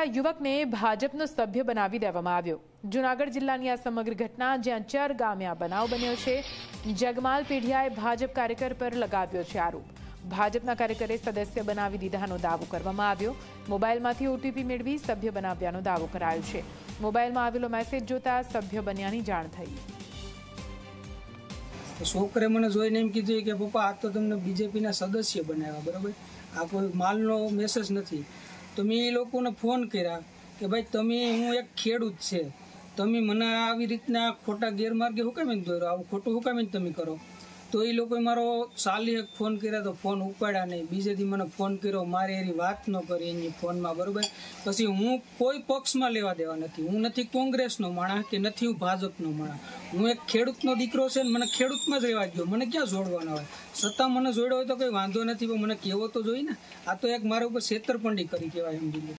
યુવકને ભાજપનો સભ્ય બનાવી દેવામાં આવ્યો। જૂનાગઢ જિલ્લાની આ સમગ્ર ઘટના જ્યાં ચર ગામે આ બનાવ બન્યો છે। જગમાલ પીઢિયાએ ભાજપ કાર્યકર પર લગાવ્યો છે આરોપ। ભાજપના કાર્યકરે સદસ્ય બનાવી દીધાનો દાવો કરવામાં આવ્યો। મોબાઈલમાંથી ઓટીપી મેળવી સભ્ય બનાવ્યાનો દાવો કરાયો છે। મોબાઈલમાં આવેલો મેસેજ જોતા સભ્ય બન્યાની જાણ થઈ। છોકરે મને જોઈને એમ કીધું કે પપ્પા આ તો તમને બીજેપીના સદસ્ય બનાવ્યા, બરાબર, આ કોઈ માલનો મેસેજ નથી। તો મેં એ લોકોને ફોન કર્યા કે ભાઈ તમે, હું એક ખેડૂત છે, તમે મને આવી રીતના ખોટા ગેરમાર્ગે હું કામ દોરો, આવું ખોટું હું કામ તમે કરો? તો એ લોકોએ મારો સાલી એક ફોન કર્યા તો ફોન ઉપાડ્યા નહીં, બીજેથી મને ફોન કર્યો, મારે એની વાત ન કરી એની ફોનમાં, બરાબર। પછી હું કોઈ પક્ષમાં લેવા દેવા નથી, હું નથી કોંગ્રેસનો માણસ કે નથી હું ભાજપનો માણસ, હું એક ખેડૂતનો દીકરો છે ને મને ખેડૂતમાં જ રહેવા દો, મને ક્યાં જોડવાના હોય? છતાં મને જોડ્યો હોય તો કંઈ વાંધો નથી, પણ મને કહેવો તો જોઈએ ને। આ તો એક મારા ઉપર છેતરપિંડી કરી કહેવાય એમ.